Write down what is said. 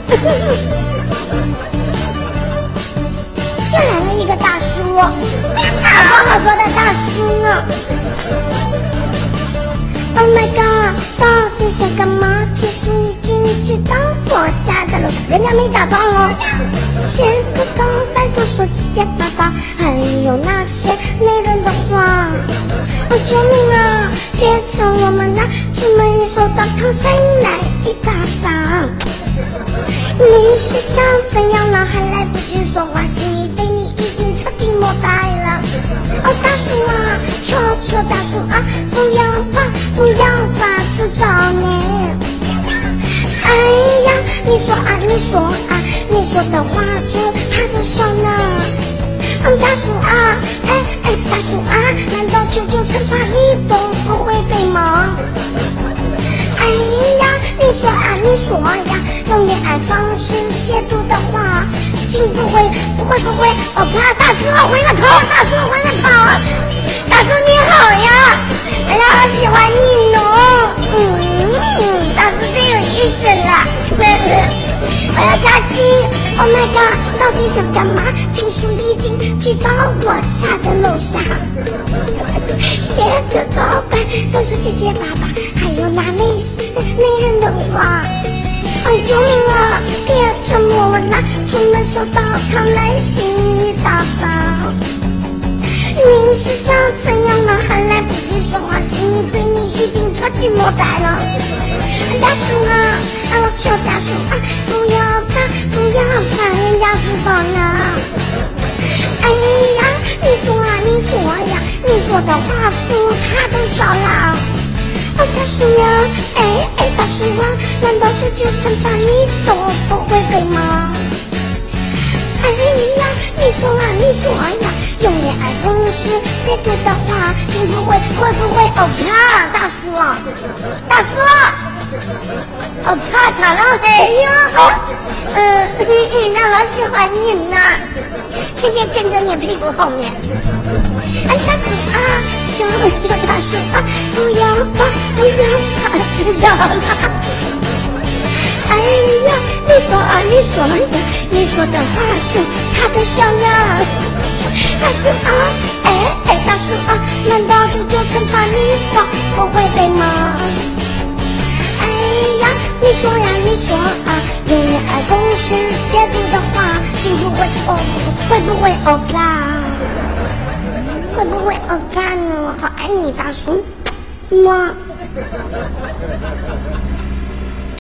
又来了一个大叔，好多的大叔呢。Oh my god， 到底想干嘛？其实已经知道我家的楼上，人家没假装哦。写个告白都说姐姐爸爸，还有那些内人的话。哦救命啊！别成我们啊，出门一手到头才来一大把。你是想怎样呢？还来不及说话，心里对你已经彻底莫呆了。哦大叔啊，求求大叔啊，不要怕，不要怕，知道你。哎呀，你说啊，你说啊，你说的话就他的手呢。大叔啊，大叔啊，难道求求惩罚你都不会被吗？哎呀，你说啊，你说呀，用恋爱方式解读的话，心不会，哦怕大叔回个头，大叔回个头，大叔你好呀，哎呀，我喜欢你呢，大叔最有意思了，我要加薪 ，Oh my god， 到底想干嘛？情书已经寄到我家的楼下，写个告白都是姐姐爸爸，还有那内人的话。救命啊！别沉默我啦，出门手到扛来心里大包。你是想怎样呢？还来不及说话，心里对你一定彻底莫呆了。大叔啊，我求大叔啊，不要怕，不要怕，人家知道呢。哎呀，你说啊，你说呀，你说的话出他都笑了。大叔呀，大叔啊，难道这就惩罚你都不会背吗？哎呀，你说啊，你说呀，用恋爱方式解读的话，心不会不会哦怕大叔，大叔，哦怕惨了，哎呦，让我喜欢你呢，天天跟着你屁股后面。大叔啊，求大叔啊，不要怕，不要怕，知道了。哎呀，你说啊，你说呀，你说的话就他的笑了。大叔啊，大叔啊，难道这就惩罚你不会背吗？哎呀，你说呀，你说啊，用恋爱公式解读的话，心不会会不会怕？会不会呢？我好爱你，大叔，么。